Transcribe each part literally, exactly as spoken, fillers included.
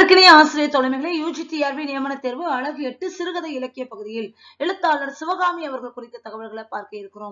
அன்பிற்கினிய ஆசிரியர் தலைமைகளே, யூஜிடிஆர்பி நியமன தேர்வு அழகு எட்டு சிறுகதை இலக்கிய பகுதியில் எழுத்தாளர் சிவகாமி அவர்கள் குறித்த தகவல்களை பார்க்க இருக்கிறோம்.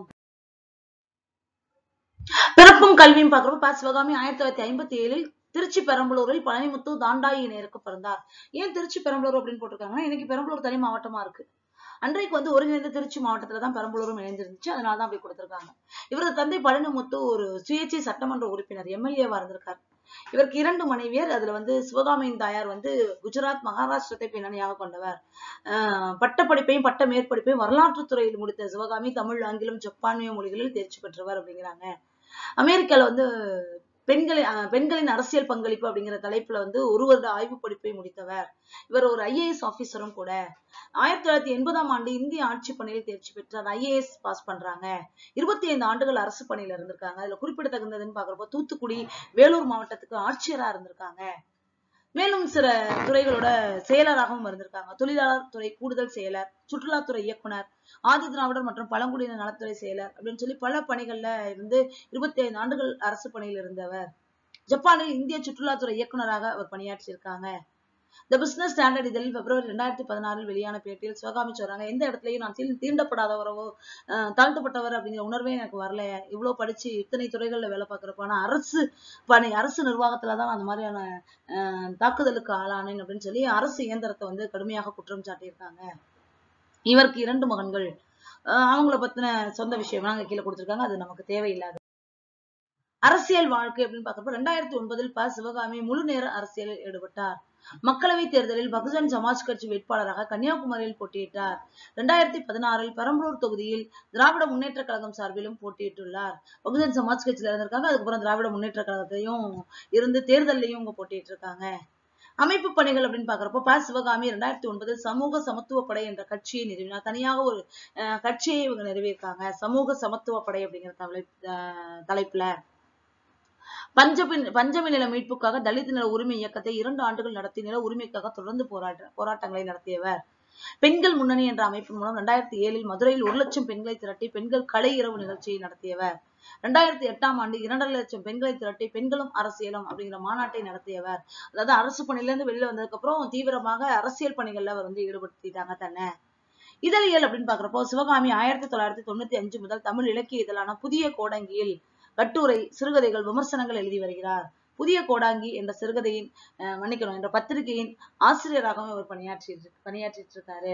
பிறப்பும் கல்வியும் பார்க்கிறோம். ப சிவகாமி ஆயிரத்தி தொள்ளாயிரத்தி ஐம்பத்தி ஏழில் திருச்சி பெரம்பலூரில் பழனிமுத்து தாண்டாயி நேருக்கு பிறந்தார். ஏன் திருச்சி பெரம்பலூர் அப்படின்னு போட்டிருக்காங்கன்னா, இன்னைக்கு பெரம்பலூர் தனி மாவட்டமா இருக்கு. அன்றைக்கு வந்து ஒருங்கிணைந்த திருச்சி மாவட்டத்துல தான் பெரம்பலூரும் இணைந்திருந்துச்சு. அதனாலதான் அப்படி கொடுத்திருக்காங்க. இவரது தந்தை பழனிமுத்து ஒரு சுயேட்சை சட்டமன்ற உறுப்பினர், எம்எல்ஏவா இருந்திருக்காரு. இவருக்கு இரண்டு மனைவியர். அதுல வந்து சிவகாமியின் தாயார் வந்து குஜராத் மகாராஷ்டிரத்தை பின்னணியாக கொண்டவர். அஹ் பட்டப்படிப்பையும் பட்ட மேற்படிப்பையும் வரலாற்று துறையில் முடித்த சிவகாமி தமிழ், ஆங்கிலம், ஜப்பானிய மொழிகளில் தேர்ச்சி பெற்றவர் அப்படிங்கிறாங்க. அமெரிக்கால வந்து பெண்களின் பெண்களின் அரசியல் பங்களிப்பு அப்படிங்கிற தலைப்புல வந்து ஒரு வருட ஆய்வு படிப்பை முடித்தவர். இவர் ஒரு ஐஏஎஸ் ஆபீசரும் கூட. ஆயிரத்தி தொள்ளாயிரத்தி எண்பதாம் ஆண்டு இந்திய ஆட்சி பணியில் தேர்ச்சி பெற்றார். ஐஏஎஸ் பாஸ் பண்றாங்க. இருபத்தி ஐந்து ஆண்டுகள் அரசு பணியில இருந்திருக்காங்க. அதுல குறிப்பிடத்தகுந்ததுன்னு பாக்குறப்போ தூத்துக்குடி, வேலூர் மாவட்டத்துக்கு ஆட்சியரா இருந்திருக்காங்க. மேலும் சில துறைகளோட செயலராகவும் இருந்திருக்காங்க. தொழிலாளர் துறை கூடுதல் செயலர், சுற்றுலாத்துறை இயக்குனர், ஆதி திராவிடர் மற்றும் பழங்குடியின நலத்துறை செயலர் அப்படின்னு சொல்லி பல பணிகள்ல இருந்து இருபத்தி ஐந்து ஆண்டுகள் அரசு பணியில் இருந்தவர். ஜப்பானில் இந்திய சுற்றுலாத்துறை இயக்குநராக அவர் பணியாற்றியிருக்காங்க. த பிசினஸ் ஸ்டாண்டர்ட் இதழில் பிப்ரவரி ரெண்டாயிரத்தி பதினாறில் வெளியான பேட்டியில் சிவகாமி சொல்றாங்க, எந்த இடத்துலயும் நான் தீ தீண்டப்படாதவரவோ அஹ் தாழ்த்தப்பட்டவர் அப்படிங்கிற உணர்வே எனக்கு வரல. இவ்வளவு படிச்சு இத்தனை துறைகள்ல வேலை பார்க்கிறப்ப ஆனா அரசு பணி அரசு நிர்வாகத்துலதான் அந்த மாதிரியான அஹ் தாக்குதலுக்கு ஆளானேன் அப்படின்னு சொல்லி அரசு இயந்திரத்தை வந்து கடுமையாக குற்றம் சாட்டியிருக்காங்க. இவருக்கு இரண்டு மகன்கள். அஹ் அவங்கள பத்தின சொந்த விஷயம் நாங்க கீழே கொடுத்திருக்காங்க. அது நமக்கு தேவையில்லாது. அரசியல் வாழ்க்கை அப்படின்னு பாக்குறப்ப ரெண்டாயிரத்தி ஒன்பதில் ப சிவகாமி முழு நேர அரசியலில் ஈடுபட்டார். மக்களவை தேர்தலில் பகுஜன் சமாஜ் கட்சி வேட்பாளராக கன்னியாகுமரியில் போட்டியிட்டார். இரண்டாயிரத்தி பதினாறில் பெரம்பலூர் தொகுதியில் திராவிட முன்னேற்ற கழகம் சார்பிலும் போட்டியிட்டுள்ளார். பகுஜன் சமாஜ் கட்சியில இருந்திருக்காங்க. அதுக்கப்புறம் திராவிட முன்னேற்ற கழகத்தையும் இருந்து தேர்தலையும் இவங்க போட்டிட்டு இருக்காங்க. அமைப்பு பணிகள் அப்படின்னு பாக்குறப்போ ப சிவகாமி இரண்டாயிரத்தி ஒன்பதில் சமூக சமத்துவ படை என்ற கட்சியை நிறுவினார். தனியாக ஒரு அஹ் கட்சியை இவங்க நிறுவியிருக்காங்க. சமூக சமத்துவ படை அப்படிங்கிற தலை தலைப்புல பஞ்சமின் பஞ்சமி நில மீட்புக்காக தலித் நில உரிமை இயக்கத்தை இரண்டு ஆண்டுகள் நடத்தி நில உரிமைக்காக தொடர்ந்து போராட்ட போராட்டங்களை நடத்தியவர். பெண்கள் முன்னணி என்ற அமைப்பின் மூலம் இரண்டாயிரத்தி ஏழில் மதுரையில் ஒரு லட்சம் பெண்களை திரட்டி பெண்கள் கலை இரவு நிகழ்ச்சியை நடத்தியவர். இரண்டாயிரத்தி எட்டாம் ஆண்டு இரண்டரை லட்சம் பெண்களை திரட்டி பெண்களும் அரசியலும் அப்படிங்கிற மாநாட்டை நடத்தியவர். அதாவது அரசு பணியில இருந்து வெளியில வந்ததுக்கு அப்புறம் தீவிரமாக அரசியல் பணிகள்ல அவர் வந்து ஈடுபடுத்திட்டாங்க தன்னை. இதழியல் அப்படின்னு பாக்குறப்போ சிவகாமி ஆயிரத்தி தொள்ளாயிரத்தி தொண்ணூத்தி அஞ்சு முதல் தமிழ் இலக்கிய இதழான புதிய கோடங்கியில் கட்டுரை, சிறுகதைகள், விமர்சனங்கள் எழுதி வருகிறார். புதிய கோடாங்கி என்ற சிறுகதையின் அஹ் மன்னிக்கணும் என்ற பத்திரிகையின் ஆசிரியராகவும் இவர் பணியாற்றி பணியாற்றிட்டு இருக்காரு.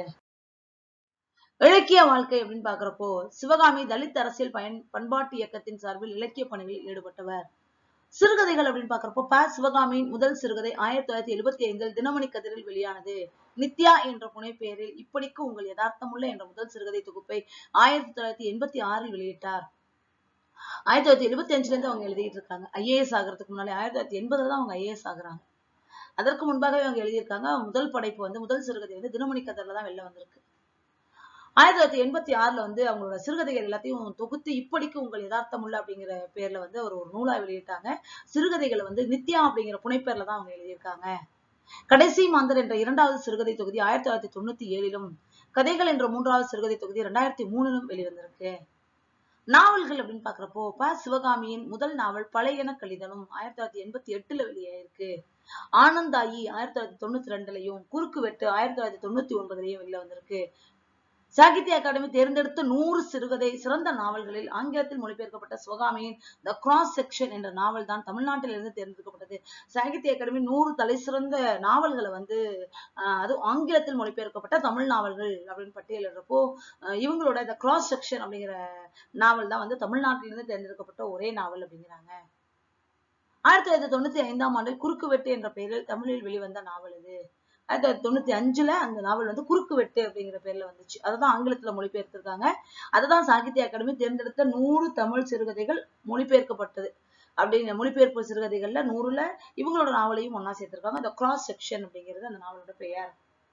இலக்கிய வாழ்க்கை அப்படின்னு பாக்குறப்போ சிவகாமி தலித் அரசியல் பயன் பண்பாட்டு இயக்கத்தின் சார்பில் இலக்கிய பணிகளில் ஈடுபட்டவர். சிறுகதைகள் அப்படின்னு பாக்குறப்போ ப சிவகாமியின் முதல் சிறுகதை ஆயிரத்தி தொள்ளாயிரத்தி எழுபத்தி ஐந்தில் தினமணி கதிரில் வெளியானது. நித்யா என்ற புனைப்பெயரில் இப்படிக்கு உங்கள் யதார்த்தமுள்ள என்ற முதல் சிறுகதை தொகுப்பை ஆயிரத்தி தொள்ளாயிரத்தி எண்பத்தி ஆறில் வெளியிட்டார். ஆயிரத்தி தொள்ளாயிரத்தி எழுபத்தி அஞ்சுல இருந்து அவங்க எழுதிட்டு இருக்காங்க. ஐஏஎஸ் ஆகிறதுக்கு முன்னாடி ஆயிரத்தி தொள்ளாயிரத்தி எண்பதுல தான் அவங்க ஐஏஎஸ் ஆகுறாங்க. அதற்கு முன்பாகவே அவங்க எழுதியிருக்காங்க. முதல் படைப்பு வந்து முதல் சிறுகதை வந்து தினமணி கதிரில தான் வெளில வந்திருக்கு. ஆயிரத்தி தொள்ளாயிரத்தி எண்பத்தி ஆறுல வந்து அவங்களோட சிறுகதைகள் எல்லாத்தையும் தொகுத்து இப்படிக்கு உங்கள் யதார்த்தமுள்ள அப்படிங்கிற பேர்ல வந்து அவர் ஒரு நூலா வெளியிட்டாங்க. சிறுகதைகளை வந்து நித்யா அப்படிங்கிற புனைப்பேர்ல தான் அவங்க எழுதியிருக்காங்க. கடைசி மாந்தர் என்ற இரண்டாவது சிறுகதை தொகுதி ஆயிரத்தி தொள்ளாயிரத்தி தொண்ணூத்தி ஏழிலும் கதைகள் என்ற மூன்றாவது சிறுகதை தொகுதி இரண்டாயிரத்தி மூணிலும் வெளிவந்திருக்கு. நாவல்கள் அப்படின்னு பாக்குறப்போ ப சிவகாமியின் முதல் நாவல் பழையன கழிதலும் ஆயிரத்தி தொள்ளாயிரத்தி எண்பத்தி எட்டுல வெளியாயிருக்கு. ஆனந்தாயி ஆயிரத்தி தொள்ளாயிரத்தி தொண்ணூத்தி ரெண்டுலயும் குறுக்கு வெட்டு ஆயிரத்தி தொள்ளாயிரத்தி தொண்ணூத்தி ஒன்பதுலயும் வெளில வந்திருக்கு. சாகித்ய அகாடமி தேர்ந்தெடுத்த நூறு சிறுகதை சிறந்த நாவல்களில் ஆங்கிலத்தில் மொழிபெயர்க்கப்பட்ட சிவகாமியின் த கிராஸ் செக்ஷன் என்ற நாவல் தான் தமிழ்நாட்டிலிருந்து தேர்ந்தெடுக்கப்பட்டது. சாகித்ய அகாடமி நூறு தலை சிறந்த நாவல்களை வந்து அஹ் அது ஆங்கிலத்தில் மொழிபெயர்க்கப்பட்ட தமிழ் நாவல்கள் அப்படின்னு பட்டியலிடுறப்போ இவங்களோட த கிராஸ் செக்ஷன் அப்படிங்கிற நாவல் தான் வந்து தமிழ்நாட்டிலிருந்து தேர்ந்தெடுக்கப்பட்ட ஒரே நாவல் அப்படிங்கிறாங்க. ஆயிரத்தி தொள்ளாயிரத்தி தொண்ணூத்தி ஐந்தாம் ஆண்டில் குறுக்கு வெட்டு என்ற பெயரில் தமிழில் வெளிவந்த நாவல் இது. ஆயிரத்தி தொள்ளாயிரத்தி தொண்ணூத்தி அஞ்சுல அந்த நாவல் வந்து குறுக்கு வெட்டு அப்படிங்கிற பேர்ல வந்துச்சு. அதான் ஆங்கிலத்துல மொழிபெயர்த்திருக்காங்க. அதுதான் சாகித்ய அகாடமி தேர்ந்தெடுத்த நூறு தமிழ் சிறுகதைகள் மொழிபெயர்க்கப்பட்டது. அப்படிங்கிற மொழிபெயர்ப்பு சிறுகதைகள்ல நூறுல இவங்களோட நாவலையும் ஒன்னா சேர்த்திருக்காங்க. த கிராஸ் செக்ஷன் அப்படிங்கிறது அந்த நாவலோட பெயர்.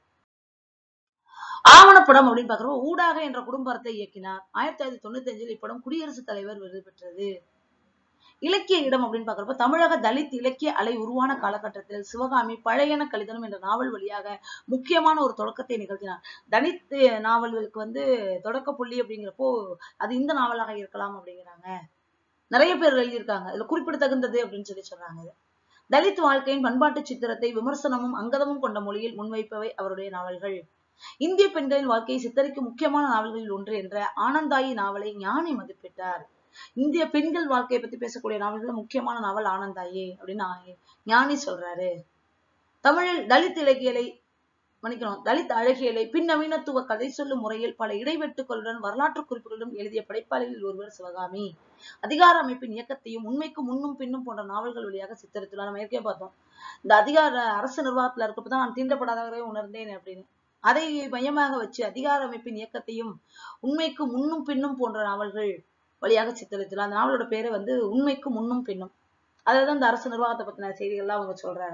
ஆவணப்படம் அப்படின்னு பாக்குறப்போ ஊடாக என்ற குடும்பத்தை இயக்கினார். ஆயிரத்தி தொள்ளாயிரத்தி தொண்ணூத்தி அஞ்சில் இப்படம் குடியரசுத் தலைவர் விருது பெற்றது. இலக்கிய இடம் அப்படின்னு பாக்குறப்ப தமிழக தலித் இலக்கிய அலை உருவான காலகட்டத்தில் சிவகாமி பழையன கழிதலும் என்ற நாவல் வழியாக முக்கியமான ஒரு தொடக்கத்தை நிகழ்த்தினார். தலித் நாவல்களுக்கு வந்து தொடக்க புள்ளி அப்படிங்கிறப்போ அது இந்த நாவலாக இருக்கலாம் அப்படிங்கிறாங்க. நிறைய பேர் எழுதியிருக்காங்க. இதுல குறிப்பிடத்தகுந்தது அப்படின்னு சொல்லி சொல்றாங்க. தலித் வாழ்க்கையின் பண்பாட்டு சித்திரத்தை விமர்சனமும் அங்கதமும் கொண்ட மொழியில் முன்வைப்பவை அவருடைய நாவல்கள். இந்திய பெண்களின் வாழ்க்கையை சித்தரிக்கும் முக்கியமான நாவல்களில் ஒன்று என்ற ஆனந்தாயி நாவலை ஞானி மதிப்பிட்டார். இந்திய பெண்கள் வாழ்க்கையை பத்தி பேசக்கூடிய நாவல்கள் முக்கியமான நாவல் ஆனந்தாயி அப்படின்னு ஞானி சொல்றாரு. தமிழில் தலித் இலக்கியலை மன்னிக்கணும் தலித் அழகியலை பின்னவீனத்துவ கதை சொல்லும் முறையில் பல இடைவெட்டுகளுடன் வரலாற்று குறிப்புகளுடன் எழுதிய படைப்பாளிகளில் ஒருவர் சிவகாமி. அதிகார அமைப்பின் இயக்கத்தையும் உண்மைக்கும் முன்னும் பின்னும் போன்ற நாவல்கள் வழியாக சித்தரித்துள்ளார். நம்ம ஏற்கனவே பார்த்தோம், இந்த அதிகார அரசு நிர்வாகத்துல இருக்கப்பதான் நான் தீண்டப்படாதவரை உணர்ந்தேன் அப்படின்னு. அதை மையமாக வச்சு அதிகார அமைப்பின் இயக்கத்தையும் உண்மைக்கும் முன்னும் பின்னும் போன்ற நாவல்கள் வழியாக சித்தரித்துள்ளார். அந்த நாவலோட பேரு வந்து உண்மைக்கும் முன்னும் பின்னும். அதுதான் இந்த அரசு நிர்வாகத்தை பத்தின செய்திகள்லாம் அவங்க சொல்றாங்க.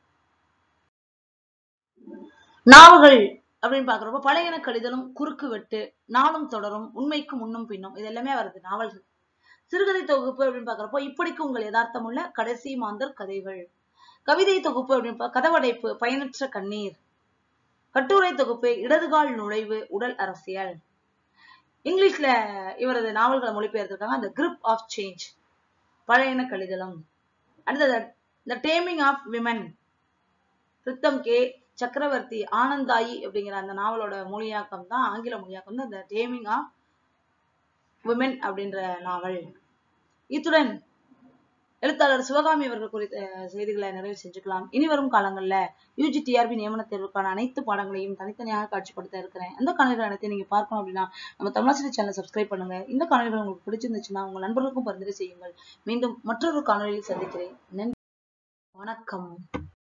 நாவல்கள் அப்படின்னு பாக்குறப்ப பழையன கடிதலும், குறுக்கு வெட்டு, நாளும் தொடரும், உண்மைக்கும் முன்னும் பின்னும் இது எல்லாமே வருது நாவல்கள். சிறுகதை தொகுப்பு அப்படின்னு பாக்குறப்போ இப்படிக்கு உங்கள் யதார்த்தம் உள்ள கடைசி மாந்தர் கதைகள். கவிதை தொகுப்பு அப்படின்னு கதவடைப்பு, பயனற்ற கண்ணீர். கட்டுரை தொகுப்பு இடதுகால் நுழைவு, உடல் அரசியல். இங்கிலீஷ்ல இவரது நாவல்களை மொழிபெயர்த்திருக்காங்க. The Grip of Change, பழையன கடிதலும். அடுத்தது The Taming of Women, Pritham K Chakravarthy. Anandhayi அப்படிங்கிற அந்த நாவலோட மொழியாக்கம் தான், ஆங்கில மொழியாக்கம் தான் The Taming of Women அப்படின்ற நாவல். இத்துடன் எழுத்தாளர் சிவகாமி அவர்கள் குறித்த செய்திகளை நிறைவு செஞ்சுக்கலாம். இனி வரும் காலங்கள்ல யூஜி டிஆர்பி நியமன தேர்வுக்கான அனைத்து பாடங்களையும் தனித்தனியாக காட்சிப்படுத்த இருக்கிறேன். இந்த காணொலிகள் அனைத்தையும் நீங்க பார்க்கணும் அப்படின்னா நம்ம தமிழாசிரியர் சேனலை சப்ஸ்கிரைப் பண்ணுங்க. இந்த காணொலிகள் உங்களுக்கு பிடிச்சிருந்துச்சுன்னா உங்க நண்பர்களுக்கும் பரிந்துரை செய்யுங்கள். மீண்டும் மற்றொரு காணொலியில் சந்திக்கிறேன். நன்றி, வணக்கம்.